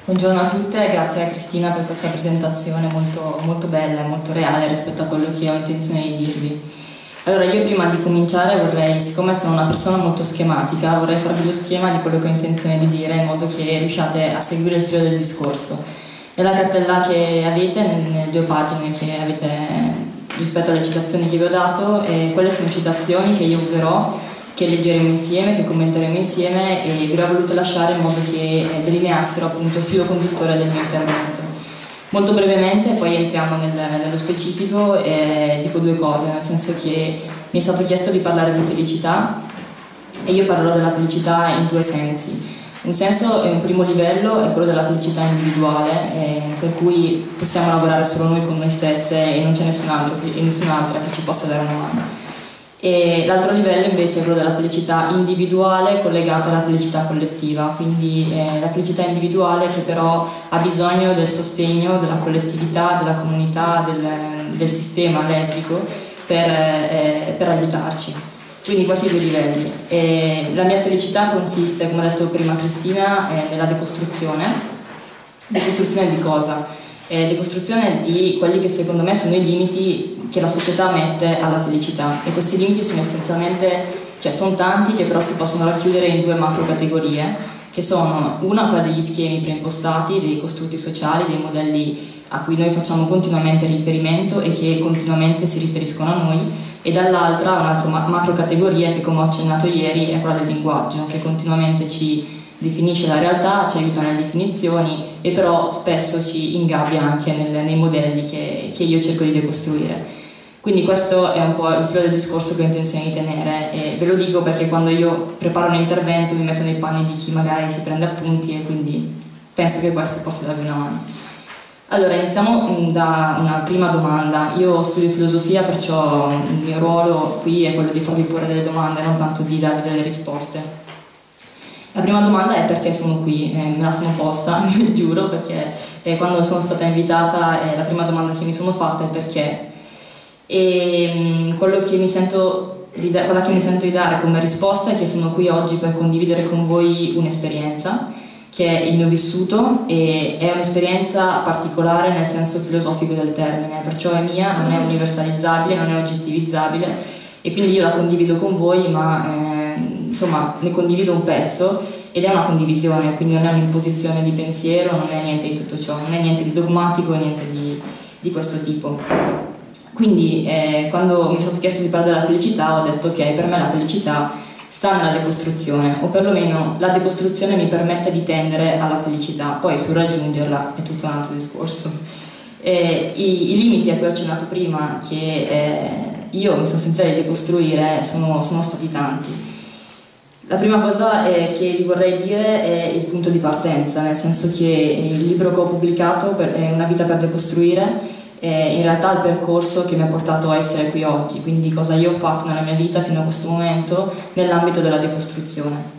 Buongiorno a tutte e grazie a Cristina per questa presentazione molto bella e molto reale rispetto a quello che ho intenzione di dirvi. Allora, io prima di cominciare vorrei, siccome sono una persona molto schematica, vorrei farvi lo schema di quello che ho intenzione di dire in modo che riusciate a seguire il filo del discorso. Nella cartella che avete, nelle 2 pagine che avete rispetto alle citazioni che vi ho dato, quelle sono citazioni che io userò, che leggeremo insieme, che commenteremo insieme, e vi ho voluto lasciare in modo che delineassero appunto il filo conduttore del mio intervento. Molto brevemente, poi entriamo nello specifico, e dico 2 cose, nel senso che mi è stato chiesto di parlare di felicità e io parlerò della felicità in 2 sensi. Un senso, un primo livello, è quello della felicità individuale, per cui possiamo lavorare solo noi con noi stesse e non c'è nessun'altra che ci possa dare una mano. E l'altro livello invece è quello della felicità individuale collegata alla felicità collettiva, quindi la felicità individuale che però ha bisogno del sostegno della collettività, della comunità, del sistema lesbico per aiutarci. Quindi questi 2 livelli. La mia felicità consiste, come ha detto prima Cristina, nella decostruzione. Decostruzione di cosa? Decostruzione di quelli che secondo me sono i limiti che la società mette alla felicità, e questi limiti sono essenzialmente, sono tanti, che però si possono racchiudere in 2 macro categorie, che sono una quella degli schemi preimpostati, dei costrutti sociali, dei modelli a cui noi facciamo continuamente riferimento e che continuamente si riferiscono a noi, e dall'altra un'altra macro categoria che, come ho accennato ieri, è quella del linguaggio, che continuamente ci definisce la realtà, ci aiuta nelle definizioni e però spesso ci ingabbia anche nei modelli che io cerco di decostruire. Quindi questo è un po' il filo del discorso che ho intenzione di tenere, e ve lo dico perché quando io preparo un intervento mi metto nei panni di chi magari si prende appunti, e quindi penso che questo possa darvi una mano. Allora, iniziamo da una prima domanda. Io studio filosofia, perciò il mio ruolo qui è quello di farvi porre delle domande, non tanto di darvi delle risposte. La prima domanda è perché sono qui, me la sono posta, giuro, perché quando sono stata invitata la prima domanda che mi sono fatta è perché. E quella che mi sento di dare come risposta è che sono qui oggi per condividere con voi un'esperienza, che è il mio vissuto, e è un'esperienza particolare nel senso filosofico del termine, perciò è mia, non è universalizzabile, non è oggettivizzabile, e quindi io la condivido con voi, ma insomma ne condivido un pezzo, ed è una condivisione, quindi non è un'imposizione di pensiero, non è niente di tutto ciò, non è niente di dogmatico e niente di questo tipo. Quindi quando mi è stato chiesto di parlare della felicità ho detto ok, per me la felicità sta nella decostruzione, o perlomeno la decostruzione mi permette di tendere alla felicità, poi sul raggiungerla è tutto un altro discorso. I limiti a cui ho accennato prima, che io mi sono sentita di decostruire, sono stati tanti. La prima cosa che vi vorrei dire è il punto di partenza, nel senso che il libro che ho pubblicato è Una vita per decostruire, è in realtà il percorso che mi ha portato a essere qui oggi, quindi cosa io ho fatto nella mia vita fino a questo momento nell'ambito della decostruzione.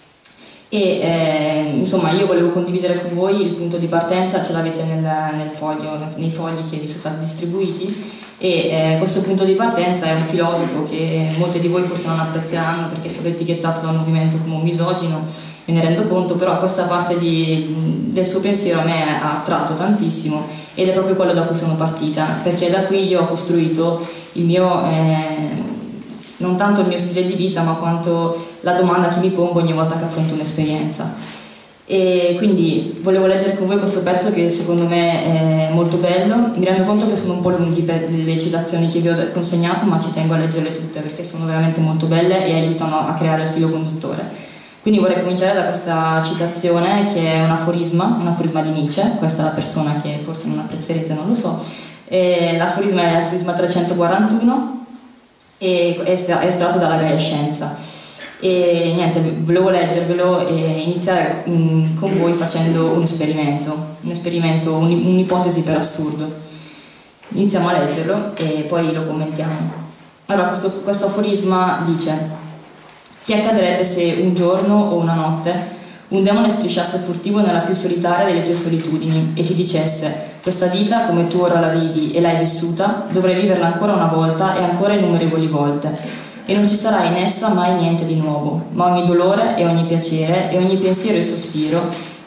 E insomma, io volevo condividere con voi il punto di partenza, ce l'avete nei fogli che vi sono stati distribuiti, e questo punto di partenza è un filosofo che molti di voi forse non apprezzeranno perché è stato etichettato da un movimento come un misogino, me ne rendo conto, però questa parte del suo pensiero a me ha attratto tantissimo, ed è proprio quello da cui sono partita, perché da qui io ho costruito il mio non tanto il mio stile di vita, ma quanto la domanda che mi pongo ogni volta che affronto un'esperienza. E quindi volevo leggere con voi questo pezzo che secondo me è molto bello. Mi rendo conto che sono un po' lunghi per le citazioni che vi ho consegnato, ma ci tengo a leggerle tutte perché sono veramente molto belle e aiutano a creare il filo conduttore. Quindi vorrei cominciare da questa citazione, che è un aforisma di Nietzsche. Questa è la persona che forse non apprezzerete, non lo so. L'aforisma è l'aforisma 341, e è estratto dalla Gaia Scienza, e niente, volevo leggervelo e iniziare con voi facendo un esperimento, un'ipotesi per assurdo. Iniziamo a leggerlo e poi lo commentiamo. Allora, questo aforisma dice: chi accadrebbe se un giorno o una notte un demone strisciasse furtivo nella più solitaria delle tue solitudini e ti dicesse: questa vita, come tu ora la vivi e l'hai vissuta, dovrai viverla ancora una volta e ancora innumerevoli volte, e non ci sarà in essa mai niente di nuovo, ma ogni dolore e ogni piacere e ogni pensiero e sospiro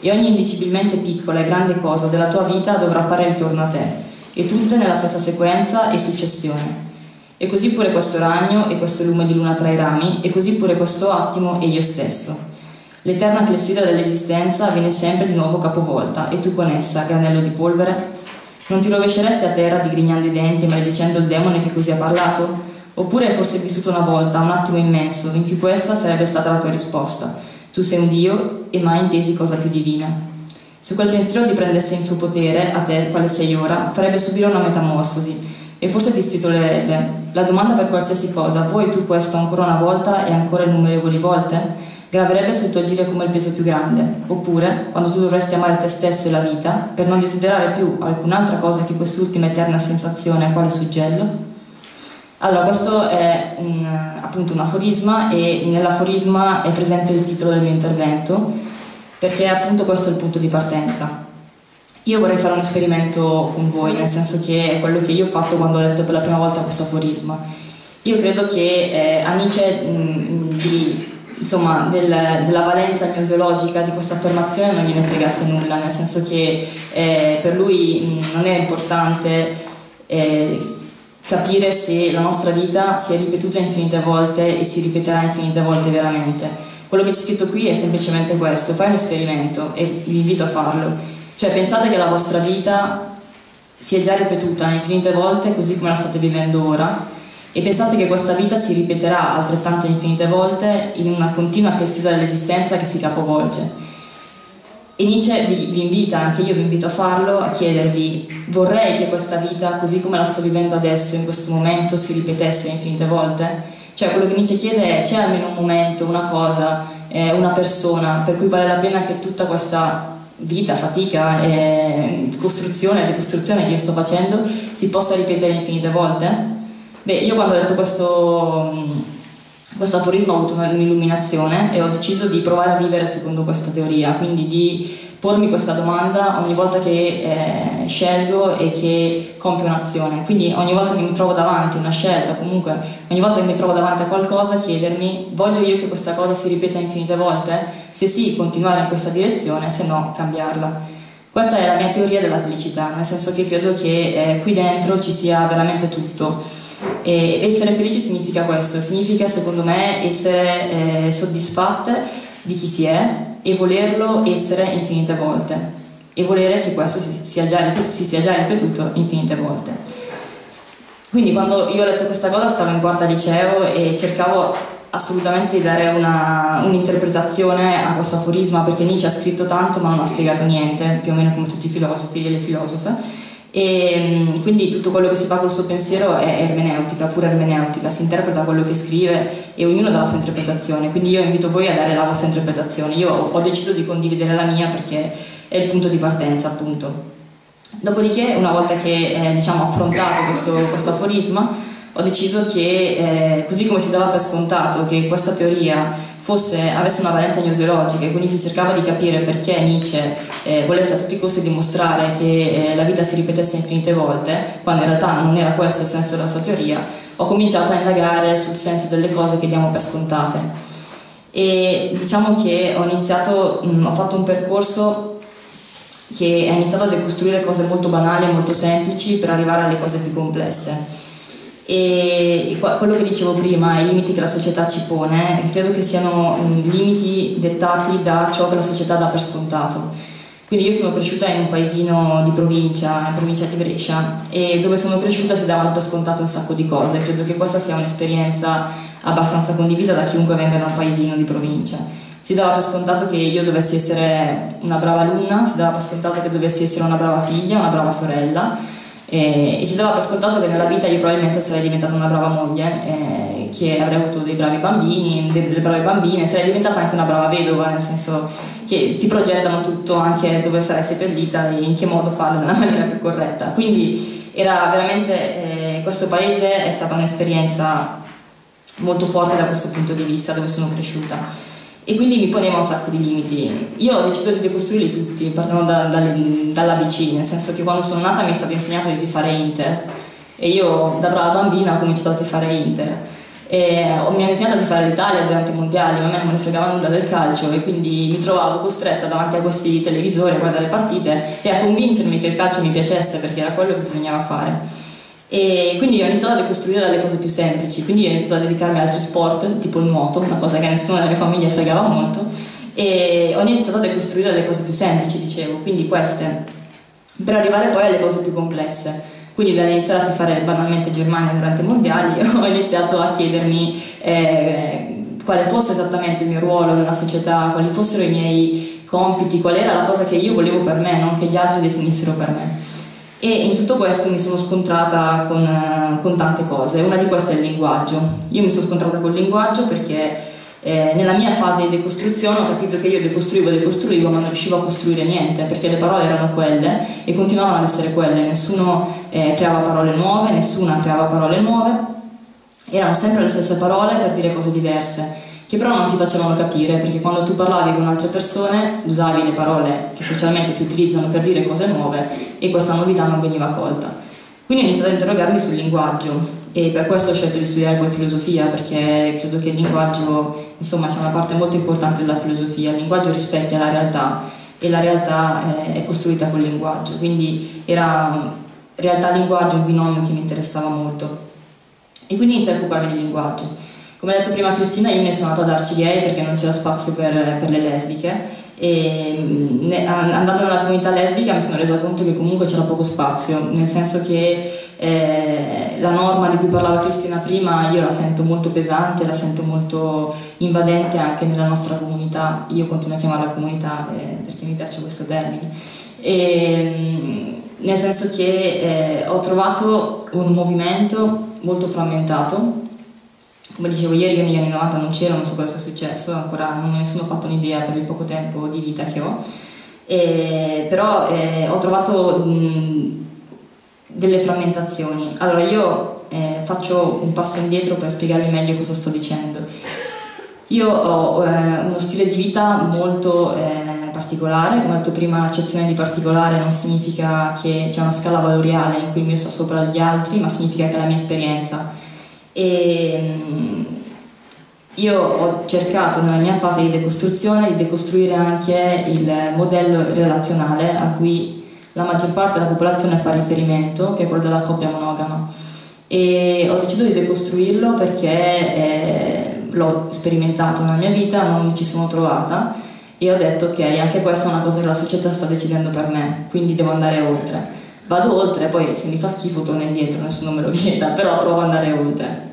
e ogni indicibilmente piccola e grande cosa della tua vita dovrà fare ritorno a te, e tutte nella stessa sequenza e successione. E così pure questo ragno e questo lume di luna tra i rami, e così pure questo attimo e io stesso. L'eterna clessidra dell'esistenza viene sempre di nuovo capovolta, e tu con essa, granello di polvere? Non ti rovesceresti a terra digrignando i denti e maledicendo il demone che così ha parlato? Oppure hai forse vissuto una volta, un attimo immenso, in cui questa sarebbe stata la tua risposta? Tu sei un Dio e mai intesi cosa più divina. Se quel pensiero ti prendesse in suo potere, a te, quale sei ora, farebbe subire una metamorfosi, e forse ti stitolerebbe: la domanda per qualsiasi cosa, vuoi tu questo ancora una volta e ancora innumerevoli volte? Graverebbe sul tuo agire come il peso più grande. Oppure, quando tu dovresti amare te stesso e la vita, per non desiderare più alcun'altra cosa che quest'ultima eterna sensazione, quale suggello? Allora, questo è appunto un aforisma, e nell'aforisma è presente il titolo del mio intervento, perché appunto questo è il punto di partenza. Io vorrei fare un esperimento con voi, nel senso che è quello che io ho fatto quando ho letto per la prima volta questo aforisma. Io credo che a Nietzsche della valenza gnoseologica di questa affermazione non gliene fregasse nulla, nel senso che per lui non è importante capire se la nostra vita si è ripetuta infinite volte e si ripeterà infinite volte veramente. Quello che c'è scritto qui è semplicemente questo: fai un esperimento e vi invito a farlo. Cioè, pensate che la vostra vita si è già ripetuta infinite volte così come la state vivendo ora, e pensate che questa vita si ripeterà altrettante infinite volte in una continua crescita dell'esistenza che si capovolge. E Nietzsche vi invita, anche io vi invito a farlo, a chiedervi: vorrei che questa vita, così come la sto vivendo adesso, in questo momento, si ripetesse infinite volte? Cioè, quello che Nietzsche chiede è: c'è almeno un momento, una cosa, una persona per cui vale la pena che tutta questa vita, fatica, costruzione e decostruzione che io sto facendo si possa ripetere infinite volte? Beh, io quando ho letto questo aforismo ho avuto un'illuminazione e ho deciso di provare a vivere secondo questa teoria, quindi di pormi questa domanda ogni volta che scelgo e che compio un'azione. Quindi ogni volta che mi trovo davanti a una scelta, comunque ogni volta che mi trovo davanti a qualcosa, chiedermi: voglio io che questa cosa si ripeta infinite volte? Se sì, continuare in questa direzione, se no cambiarla. Questa è la mia teoria della felicità, nel senso che credo che qui dentro ci sia veramente tutto. E essere felici significa questo, significa secondo me essere soddisfatte di chi si è e volerlo essere infinite volte, e volere che questo si sia già ripetuto infinite volte. Quindi quando io ho letto questa cosa stavo in quarta liceo e cercavo assolutamente di dare un'interpretazione a questo aforisma, perché Nietzsche ha scritto tanto ma non ha spiegato niente, più o meno come tutti i filosofi e le filosofe. E quindi tutto quello che si fa col suo pensiero è ermeneutica, pura ermeneutica, si interpreta quello che scrive e ognuno dà la sua interpretazione, quindi io invito voi a dare la vostra interpretazione. Io ho deciso di condividere la mia perché è il punto di partenza, appunto. Dopodiché, una volta che ho affrontato questo aforisma, ho deciso che così come si dava per scontato che questa teoria avesse una valenza gnoseologica, e quindi si cercava di capire perché Nietzsche volesse a tutti i costi dimostrare che la vita si ripetesse infinite volte, quando in realtà non era questo il senso della sua teoria, ho cominciato a indagare sul senso delle cose che diamo per scontate. E diciamo che ho fatto un percorso che ha iniziato a decostruire cose molto banali e molto semplici per arrivare alle cose più complesse. E quello che dicevo prima, i limiti che la società ci pone, credo che siano limiti dettati da ciò che la società dà per scontato. Quindi io sono cresciuta in un paesino di provincia, in provincia di Brescia, e dove sono cresciuta si davano per scontato un sacco di cose. Credo che questa sia un'esperienza abbastanza condivisa da chiunque venga da un paesino di provincia. Si dava per scontato che io dovessi essere una brava alunna, si dava per scontato che dovessi essere una brava figlia, una brava sorella, e si dava per scontato che nella vita io probabilmente sarei diventata una brava moglie, che avrei avuto dei bravi bambini, delle brave bambine, sarei diventata anche una brava vedova, nel senso che ti progettano tutto, anche dove sarai seppellita e in che modo farlo nella maniera più corretta. Quindi era veramente, questo paese è stata un'esperienza molto forte da questo punto di vista, dove sono cresciuta. E quindi mi poneva un sacco di limiti. Io ho deciso di decostruirli tutti, partendo dall'ABC, nel senso che quando sono nata mi è stato insegnato di tifare Inter, e io da brava bambina ho cominciato a tifare Inter. mi hanno insegnato a tifare l'Italia durante i mondiali, ma a me non me ne fregava nulla del calcio e quindi mi trovavo costretta davanti a questi televisori a guardare le partite e a convincermi che il calcio mi piacesse, perché era quello che bisognava fare. E quindi ho iniziato a decostruire dalle cose più semplici, quindi ho iniziato a dedicarmi a altri sport, tipo il nuoto, una cosa che a nessuna delle mie famiglie fregava molto, e ho iniziato a decostruire le cose più semplici, dicevo, quindi queste, per arrivare poi alle cose più complesse. Quindi dall'iniziare a tifare banalmente Germania durante i mondiali ho iniziato a chiedermi quale fosse esattamente il mio ruolo nella società, quali fossero i miei compiti, qual era la cosa che io volevo per me, non che gli altri definissero per me. E in tutto questo mi sono scontrata con tante cose. Una di queste è il linguaggio. Io mi sono scontrata col linguaggio perché nella mia fase di decostruzione ho capito che io decostruivo, ma non riuscivo a costruire niente, perché le parole erano quelle e continuavano ad essere quelle. Nessuno creava parole nuove, nessuna creava parole nuove, erano sempre le stesse parole per dire cose diverse, che però non ti facevano capire, perché quando tu parlavi con altre persone usavi le parole che socialmente si utilizzano per dire cose nuove e questa novità non veniva colta. Quindi ho iniziato a interrogarmi sul linguaggio e per questo ho scelto di studiare poi filosofia, perché credo che il linguaggio, insomma, sia una parte molto importante della filosofia. Il linguaggio rispecchia la realtà e la realtà è costruita col linguaggio, quindi era realtà-linguaggio un binomio che mi interessava molto e quindi iniziai a occuparmi di linguaggio. Come ha detto prima Cristina, io ne sono andata ad Arci Gay perché non c'era spazio per le lesbiche e andando nella comunità lesbica mi sono resa conto che comunque c'era poco spazio, nel senso che la norma di cui parlava Cristina prima io la sento molto pesante, la sento molto invadente anche nella nostra comunità. Io continuo a chiamarla comunità perché mi piace questo termine, nel senso che ho trovato un movimento molto frammentato. Come dicevo ieri, io negli anni 90 non c'ero, non so cosa sia successo, ancora non me ne sono fatto un'idea per il poco tempo di vita che ho, però ho trovato delle frammentazioni. Allora io faccio un passo indietro per spiegarvi meglio cosa sto dicendo. Io ho uno stile di vita molto particolare, come ho detto prima l'accezione di particolare non significa che c'è una scala valoriale in cui il mio sta sopra gli altri, ma significa che è la mia esperienza. E io ho cercato nella mia fase di decostruzione di decostruire anche il modello relazionale a cui la maggior parte della popolazione fa riferimento, che è quello della coppia monogama, e ho deciso di decostruirlo perché l'ho sperimentato nella mia vita, non mi ci sono trovata e ho detto ok, anche questa è una cosa che la società sta decidendo per me, quindi devo andare oltre. Vado oltre, poi se mi fa schifo torno indietro, nessuno me lo vieta, però provo ad andare oltre.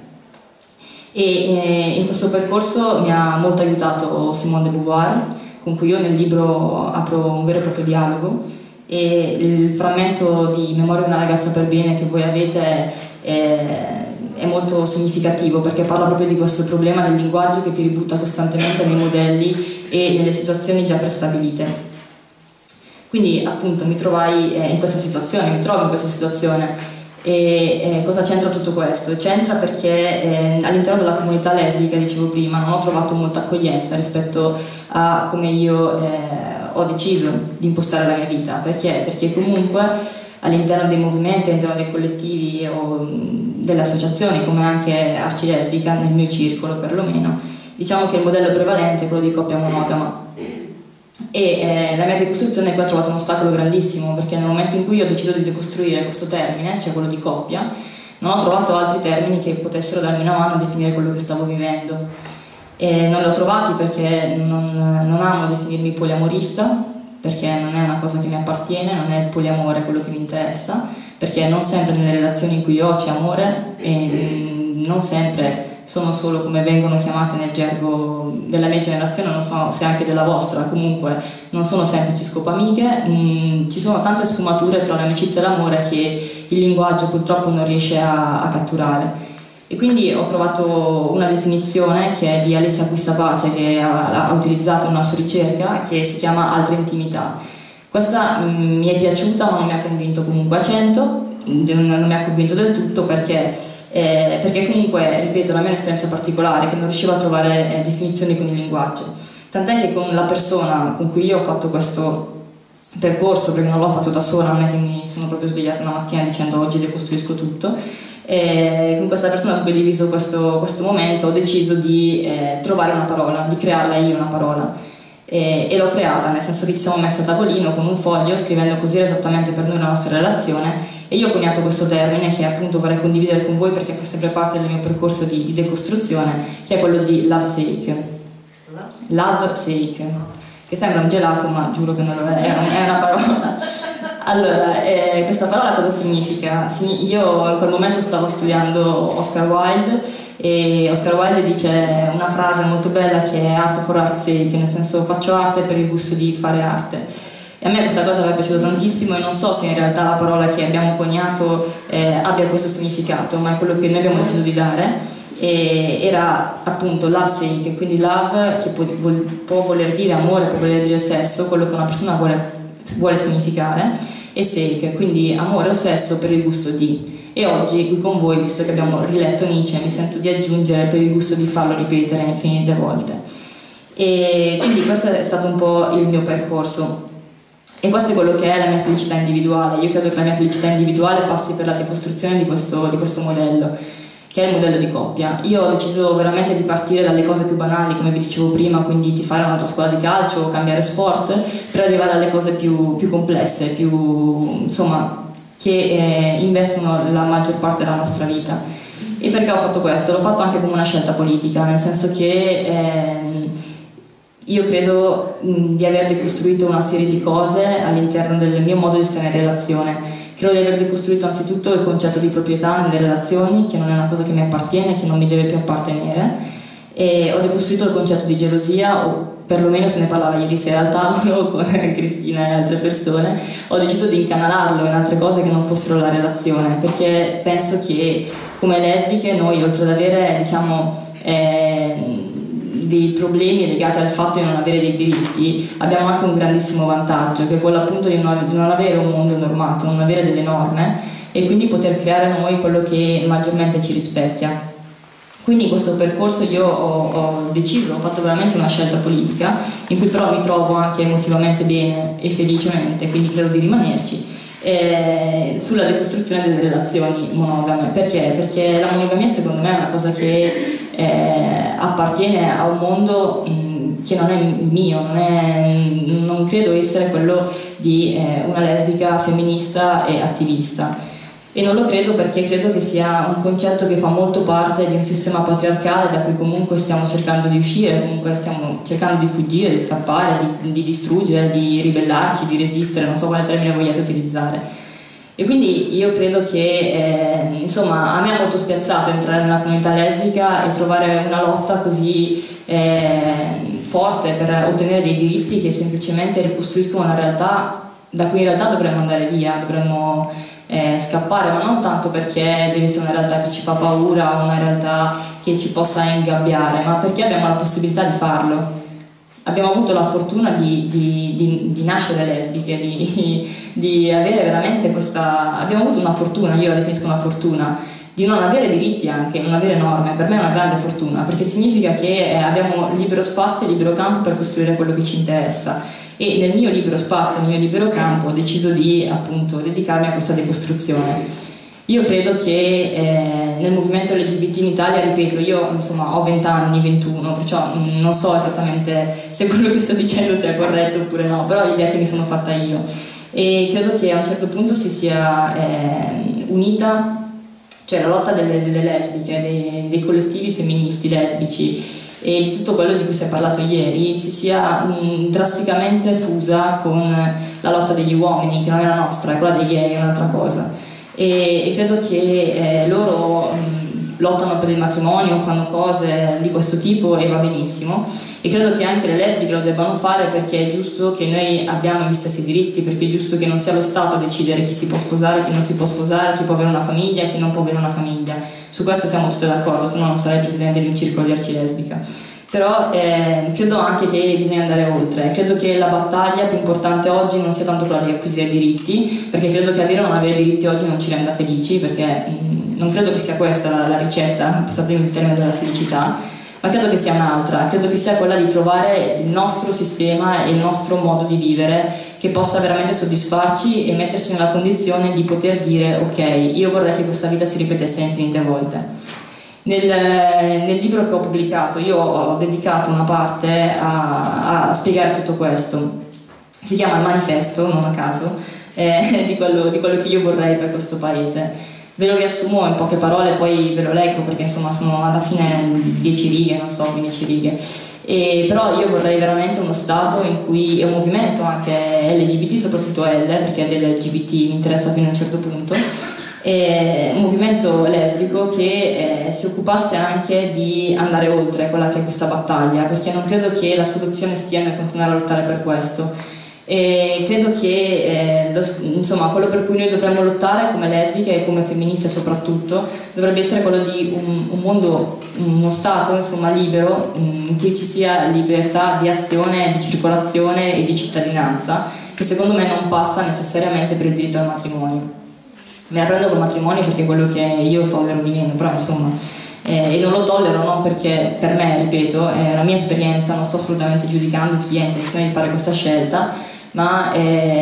E in questo percorso mi ha molto aiutato Simone de Beauvoir, con cui io nel libro apro un vero e proprio dialogo, e il frammento di Memoria di una ragazza per bene che voi avete è molto significativo, perché parla proprio di questo problema del linguaggio che ti ributta costantemente nei modelli e nelle situazioni già prestabilite. Quindi appunto mi trovai in questa situazione, mi trovo in questa situazione e cosa c'entra tutto questo? C'entra perché all'interno della comunità lesbica, dicevo prima, non ho trovato molta accoglienza rispetto a come io ho deciso di impostare la mia vita. Perché? Perché comunque all'interno dei movimenti, all'interno dei collettivi o delle associazioni come anche Arci Lesbica, nel mio circolo perlomeno, diciamo che il modello prevalente è quello di coppia monogama. E la mia decostruzione qui ha trovato un ostacolo grandissimo, perché nel momento in cui ho deciso di decostruire questo termine, cioè quello di coppia, non ho trovato altri termini che potessero darmi una mano a definire quello che stavo vivendo. E non li ho trovati perché non amo definirmi poliamorista, perché non è una cosa che mi appartiene, non è il poliamore quello che mi interessa, perché non sempre nelle relazioni in cui ho c'è amore e non sempre sono solo come vengono chiamate nel gergo della mia generazione, non so se anche della vostra, comunque non sono semplici scopamiche, ci sono tante sfumature tra l'amicizia e l'amore che il linguaggio purtroppo non riesce a catturare. E quindi ho trovato una definizione che è di Alessia Acquistapace, che ha utilizzato in una sua ricerca, che si chiama altre intimità. Questa mi è piaciuta ma non mi ha convinto comunque a 100, non mi ha convinto del tutto perché comunque, ripeto, la mia è un'esperienza particolare che non riuscivo a trovare definizioni con il linguaggio, tant'è che con la persona con cui io ho fatto questo percorso, perché non l'ho fatto da sola, non è che mi sono proprio svegliata una mattina dicendo oggi decostruisco tutto, con questa persona con cui ho diviso questo momento ho deciso di trovare una parola, di crearla io una parola. E l'ho creata, nel senso che ci siamo messi a tavolino con un foglio scrivendo così esattamente per noi la nostra relazione, e io ho coniato questo termine che appunto vorrei condividere con voi perché fa sempre parte del mio percorso di decostruzione, che è quello di love sake. Love sake, che sembra un gelato ma giuro che non lo è una parola. Allora, questa parola cosa significa? Io in quel momento stavo studiando Oscar Wilde, e Oscar Wilde dice una frase molto bella che è art for art's sake, nel senso faccio arte per il gusto di fare arte. E a me questa cosa mi è piaciuta tantissimo, e non so se in realtà la parola che abbiamo coniato abbia questo significato, ma è quello che noi abbiamo deciso di dare. E era appunto love sake, quindi love che può voler dire amore, può voler dire sesso, quello che una persona vuole significare, e sake, quindi amore o sesso per il gusto di. E oggi qui con voi, visto che abbiamo riletto Nietzsche, mi sento di aggiungere per il gusto di farlo ripetere infinite volte. E quindi questo è stato un po' il mio percorso, e questo è quello che è la mia felicità individuale. Io credo che la mia felicità individuale passi per la decostruzione di questo modello, che è il modello di coppia. Io ho deciso veramente di partire dalle cose più banali, come vi dicevo prima, quindi di fare un'altra scuola di calcio o cambiare sport, per arrivare alle cose più complesse, insomma, che investono la maggior parte della nostra vita. E perché ho fatto questo? L'ho fatto anche come una scelta politica, nel senso che io credo di aver decostruito una serie di cose all'interno del mio modo di stare in relazione. Credo di aver decostruito anzitutto il concetto di proprietà nelle relazioni, che non è una cosa che mi appartiene, che non mi deve più appartenere, e ho decostruito il concetto di gelosia, o perlomeno se ne parlava ieri sera al tavolo con Cristina e altre persone. Ho deciso di incanalarlo in altre cose che non fossero la relazione, perché penso che come lesbiche noi, oltre ad avere, diciamo, dei problemi legati al fatto di non avere dei diritti, abbiamo anche un grandissimo vantaggio, che è quello appunto di non avere un mondo normato, non avere delle norme, e quindi poter creare noi quello che maggiormente ci rispecchia. Quindi in questo percorso io ho deciso, ho fatto veramente una scelta politica, in cui però mi trovo anche emotivamente bene e felicemente, quindi credo di rimanerci, sulla decostruzione delle relazioni monogame. Perché? Perché la monogamia secondo me è una cosa che appartiene a un mondo che non è mio, non credo essere quello di una lesbica femminista e attivista. E non lo credo perché credo che sia un concetto che fa molto parte di un sistema patriarcale da cui comunque stiamo cercando di uscire, comunque stiamo cercando di fuggire, di scappare, di distruggere, di ribellarci, di resistere, non so quale termine vogliate utilizzare. E quindi io credo che insomma, a me è molto spiazzato entrare nella comunità lesbica e trovare una lotta così forte per ottenere dei diritti che semplicemente ricostruiscono una realtà da cui in realtà dovremmo andare via, dovremmo scappare, ma non tanto perché deve essere una realtà che ci fa paura o una realtà che ci possa ingabbiare, ma perché abbiamo la possibilità di farlo. Abbiamo avuto la fortuna di nascere lesbiche, di avere veramente questa. Abbiamo avuto una fortuna, io la definisco una fortuna, di non avere diritti, anche non avere norme. Per me è una grande fortuna, perché significa che abbiamo libero spazio e libero campo per costruire quello che ci interessa. E nel mio libero spazio, nel mio libero campo, ho deciso di appunto dedicarmi a questa decostruzione. Io credo che nel movimento LGBT in Italia, ripeto, io insomma ho 20 anni, 21, perciò non so esattamente se quello che sto dicendo sia corretto oppure no, però è l'idea che mi sono fatta io. E credo che a un certo punto si sia unita, cioè la lotta delle lesbiche, dei collettivi femministi lesbici e di tutto quello di cui si è parlato ieri, si sia drasticamente fusa con la lotta degli uomini, che non è la nostra, è quella dei gay, è un'altra cosa. E credo che loro lottano per il matrimonio, fanno cose di questo tipo e va benissimo, e credo che anche le lesbiche lo debbano fare, perché è giusto che noi abbiamo gli stessi diritti, perché è giusto che non sia lo Stato a decidere chi si può sposare, chi non si può sposare, chi può avere una famiglia, chi non può avere una famiglia. Su questo siamo tutti d'accordo, se no non sarei presidente di un circolo di arcilesbica. Però credo anche che bisogna andare oltre. Credo che la battaglia più importante oggi non sia tanto quella di acquisire diritti, perché credo che avere o non avere diritti oggi non ci renda felici, perché non credo che sia questa la ricetta, passatemi il termine, della felicità, ma credo che sia un'altra, credo che sia quella di trovare il nostro sistema e il nostro modo di vivere che possa veramente soddisfarci e metterci nella condizione di poter dire ok, io vorrei che questa vita si ripetesse infinite volte. Nel libro che ho pubblicato io ho dedicato una parte a spiegare tutto questo. Si chiama Il Manifesto, non a caso, di quello che io vorrei per questo paese. Ve lo riassumo in poche parole, poi ve lo leggo perché insomma sono alla fine 10 righe, non so, 15 righe. Però io vorrei veramente uno Stato in cui è un movimento anche LGBT, soprattutto L, perché dell'LGBT mi interessa fino a un certo punto, un movimento lesbico che si occupasse anche di andare oltre quella che è questa battaglia, perché non credo che la soluzione stia nel continuare a lottare per questo. E credo che insomma, quello per cui noi dovremmo lottare come lesbiche e come femministe soprattutto dovrebbe essere quello di un mondo, uno Stato insomma, libero, in cui ci sia libertà di azione, di circolazione e di cittadinanza, che secondo me non passa necessariamente per il diritto al matrimonio. Me la prendo col matrimonio perché è quello che io tollero di meno, però insomma, e non lo tollero non perché per me, ripeto, è la mia esperienza, non sto assolutamente giudicando chi ha intenzione di fare questa scelta, ma a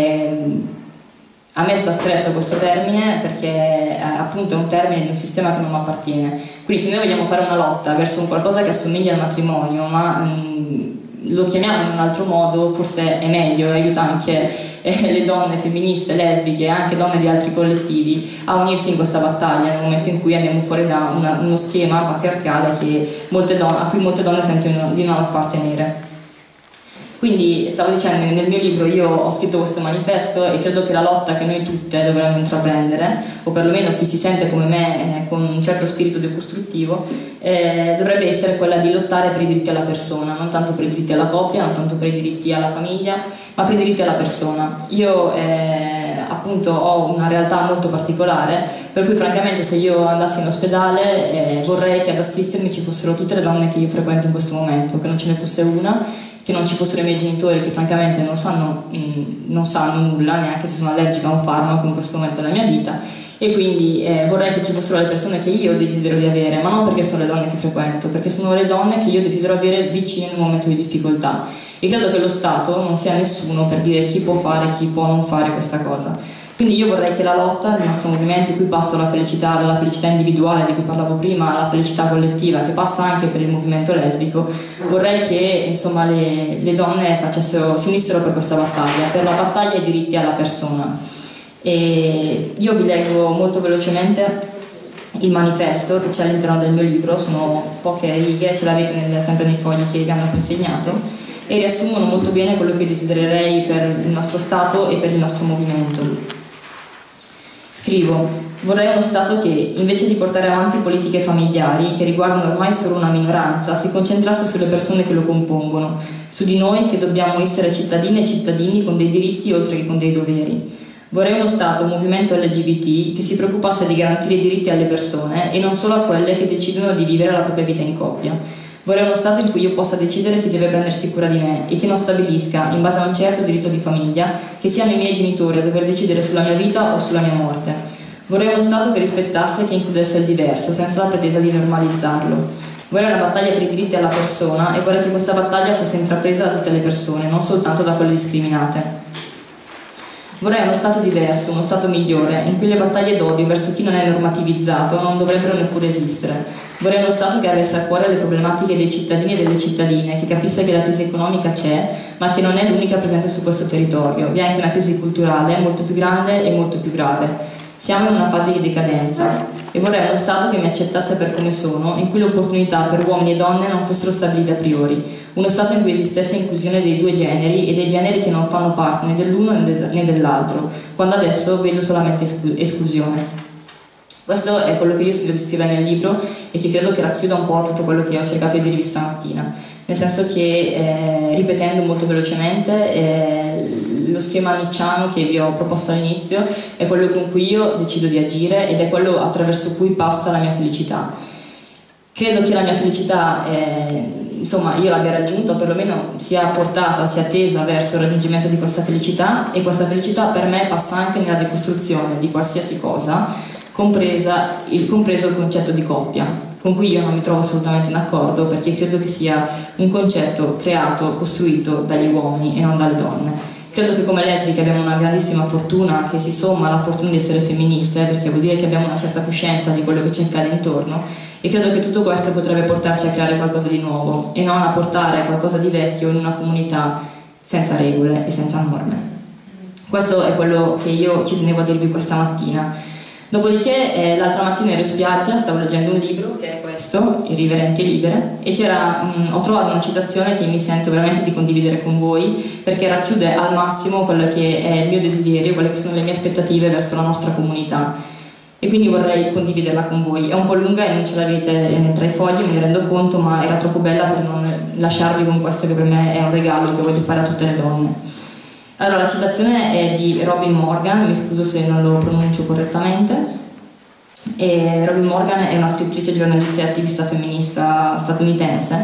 me sta stretto questo termine perché appunto è un termine di un sistema che non mi appartiene. Quindi se noi vogliamo fare una lotta verso un qualcosa che assomiglia al matrimonio, ma lo chiamiamo in un altro modo, forse è meglio, aiuta anche le donne femministe, lesbiche e anche donne di altri collettivi a unirsi in questa battaglia nel momento in cui andiamo fuori da uno schema patriarcale a cui molte donne sentono di non appartenere. Quindi stavo dicendo, nel mio libro io ho scritto questo manifesto e credo che la lotta che noi tutte dovremmo intraprendere, o perlomeno chi si sente come me con un certo spirito decostruttivo, dovrebbe essere quella di lottare per i diritti alla persona, non tanto per i diritti alla coppia, non tanto per i diritti alla famiglia, ma per i diritti alla persona. Io appunto ho una realtà molto particolare, per cui francamente se io andassi in ospedale vorrei che ad assistermi ci fossero tutte le donne che io frequento in questo momento, che non ce ne fosse una, che non ci fossero i miei genitori che francamente non sanno nulla, neanche se sono allergica a un farmaco in questo momento della mia vita, e quindi vorrei che ci fossero le persone che io desidero di avere, ma non perché sono le donne che frequento, perché sono le donne che io desidero avere vicine in un momento di difficoltà. E credo che lo Stato non sia nessuno per dire chi può fare, chi può non fare questa cosa. Quindi io vorrei che la lotta del nostro movimento, in cui passa dalla felicità individuale di cui parlavo prima, alla felicità collettiva, che passa anche per il movimento lesbico, vorrei che insomma, le donne si unissero per questa battaglia, per la battaglia ai diritti alla persona. E io vi leggo molto velocemente il manifesto che c'è all'interno del mio libro, sono poche righe, ce l'avete sempre nei fogli che vi hanno consegnato, e riassumono molto bene quello che desidererei per il nostro Stato e per il nostro movimento. Scrivo: vorrei uno Stato che, invece di portare avanti politiche familiari che riguardano ormai solo una minoranza, si concentrasse sulle persone che lo compongono, su di noi che dobbiamo essere cittadine e cittadini con dei diritti oltre che con dei doveri. Vorrei uno Stato, un movimento LGBT, che si preoccupasse di garantire i diritti alle persone e non solo a quelle che decidono di vivere la propria vita in coppia. Vorrei uno Stato in cui io possa decidere chi deve prendersi cura di me e che non stabilisca, in base a un certo diritto di famiglia, che siano i miei genitori a dover decidere sulla mia vita o sulla mia morte. Vorrei uno Stato che rispettasse e che includesse il diverso, senza la pretesa di normalizzarlo. Vorrei una battaglia per i diritti alla persona e vorrei che questa battaglia fosse intrapresa da tutte le persone, non soltanto da quelle discriminate. Vorrei uno Stato diverso, uno Stato migliore, in cui le battaglie d'odio verso chi non è normativizzato non dovrebbero neppure esistere. Vorrei uno Stato che avesse a cuore le problematiche dei cittadini e delle cittadine, che capisse che la crisi economica c'è, ma che non è l'unica presente su questo territorio. Vi è anche una crisi culturale molto più grande e molto più grave. Siamo in una fase di decadenza e vorrei uno Stato che mi accettasse per come sono, in cui le opportunità per uomini e donne non fossero stabilite a priori, uno Stato in cui esistesse inclusione dei due generi e dei generi che non fanno parte né dell'uno né dell'altro, quando adesso vedo solamente esclusione. Questo è quello che io scrivo nel libro e che credo che racchiuda un po' tutto quello che ho cercato di dirvi stamattina, nel senso che, ripetendo molto velocemente, lo schema nicciano che vi ho proposto all'inizio è quello con cui io decido di agire ed è quello attraverso cui passa la mia felicità. Credo che la mia felicità, insomma, io l'abbia raggiunta, o perlomeno sia portata, sia tesa verso il raggiungimento di questa felicità, e questa felicità per me passa anche nella decostruzione di qualsiasi cosa, compreso il concetto di coppia. con cui io non mi trovo assolutamente in accordo, perché credo che sia un concetto creato, costruito dagli uomini e non dalle donne. Credo che come lesbiche abbiamo una grandissima fortuna che si somma alla fortuna di essere femministe, perché vuol dire che abbiamo una certa coscienza di quello che ci accade intorno, e credo che tutto questo potrebbe portarci a creare qualcosa di nuovo e non a portare qualcosa di vecchio in una comunità senza regole e senza norme. Questo è quello che io ci tenevo a dirvi questa mattina. Dopodiché l'altra mattina ero in spiaggia, stavo leggendo un libro che è questo, Irriverenti e Libere, e ho trovato una citazione che mi sento veramente di condividere con voi, perché racchiude al massimo quello che è il mio desiderio, quelle che sono le mie aspettative verso la nostra comunità, e quindi vorrei condividerla con voi. È un po' lunga e non ce l'avete tra i fogli, mi rendo conto, ma era troppo bella per non lasciarvi con questo, che per me è un regalo che voglio fare a tutte le donne. Allora, la citazione è di Robin Morgan, mi scuso se non lo pronuncio correttamente. Robin Morgan è una scrittrice, giornalista e attivista femminista statunitense,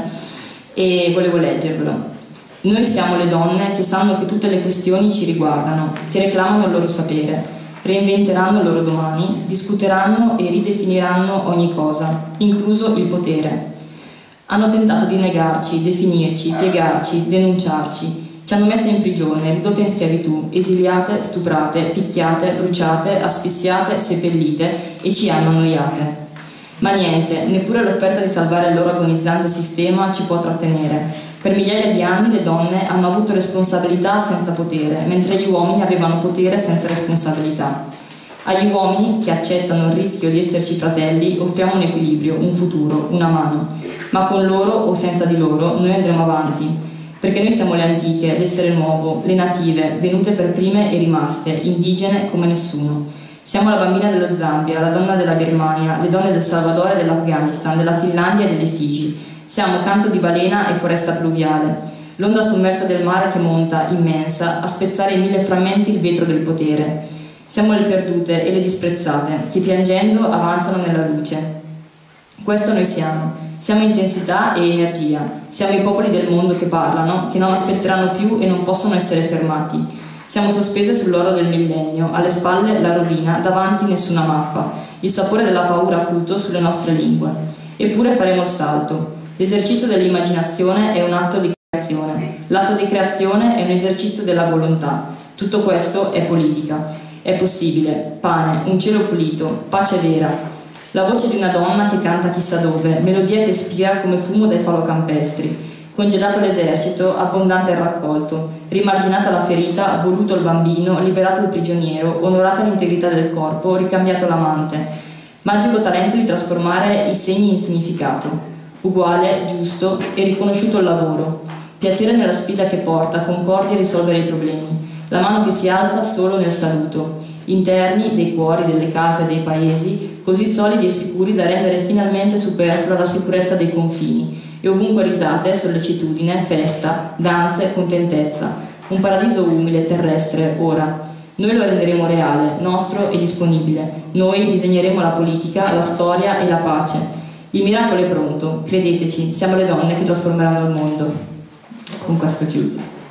e volevo leggervelo. Noi siamo le donne che sanno che tutte le questioni ci riguardano, che reclamano il loro sapere, reinventeranno il loro domani, discuteranno e ridefiniranno ogni cosa, incluso il potere. Hanno tentato di negarci, definirci, piegarci, denunciarci. Ci hanno messe in prigione, ridotte in schiavitù, esiliate, stuprate, picchiate, bruciate, asfissiate, seppellite, e ci hanno annoiate. Ma niente, neppure l'offerta di salvare il loro agonizzante sistema ci può trattenere. Per migliaia di anni le donne hanno avuto responsabilità senza potere, mentre gli uomini avevano potere senza responsabilità. Agli uomini, che accettano il rischio di esserci fratelli, offriamo un equilibrio, un futuro, una mano. Ma con loro o senza di loro noi andremo avanti. Perché noi siamo le antiche, l'essere nuovo, le native, venute per prime e rimaste, indigene come nessuno. Siamo la bambina dello Zambia, la donna della Birmania, le donne del Salvador e dell'Afghanistan, della Finlandia e delle Figi. Siamo canto di balena e foresta pluviale, l'onda sommersa del mare che monta, immensa, a spezzare in mille frammenti il vetro del potere. Siamo le perdute e le disprezzate, che piangendo avanzano nella luce. Questo noi siamo. Siamo intensità e energia, siamo i popoli del mondo che parlano, che non aspetteranno più e non possono essere fermati. Siamo sospese sull'oro del millennio, alle spalle la rovina, davanti nessuna mappa, il sapore della paura acuto sulle nostre lingue. Eppure faremo il salto. L'esercizio dell'immaginazione è un atto di creazione, l'atto di creazione è un esercizio della volontà. Tutto questo è politica. È possibile, pane, un cielo pulito, pace vera. La voce di una donna che canta chissà dove, melodia che spira come fumo dai falocampestri. Congedato l'esercito, abbondante il raccolto, rimarginata la ferita, voluto il bambino, liberato il prigioniero, onorata l'integrità del corpo, ricambiato l'amante. Magico talento di trasformare i segni in significato. Uguale, giusto e riconosciuto il lavoro. Piacere nella sfida che porta, concordi a risolvere i problemi. La mano che si alza solo nel saluto. Interni dei cuori, delle case, dei paesi, così solidi e sicuri da rendere finalmente superflua la sicurezza dei confini, e ovunque risate, sollecitudine, festa, danze, contentezza, un paradiso umile, terrestre, ora. Noi lo renderemo reale, nostro e disponibile, noi disegneremo la politica, la storia e la pace. Il miracolo è pronto, credeteci, siamo le donne che trasformeranno il mondo. Con questo chiudo.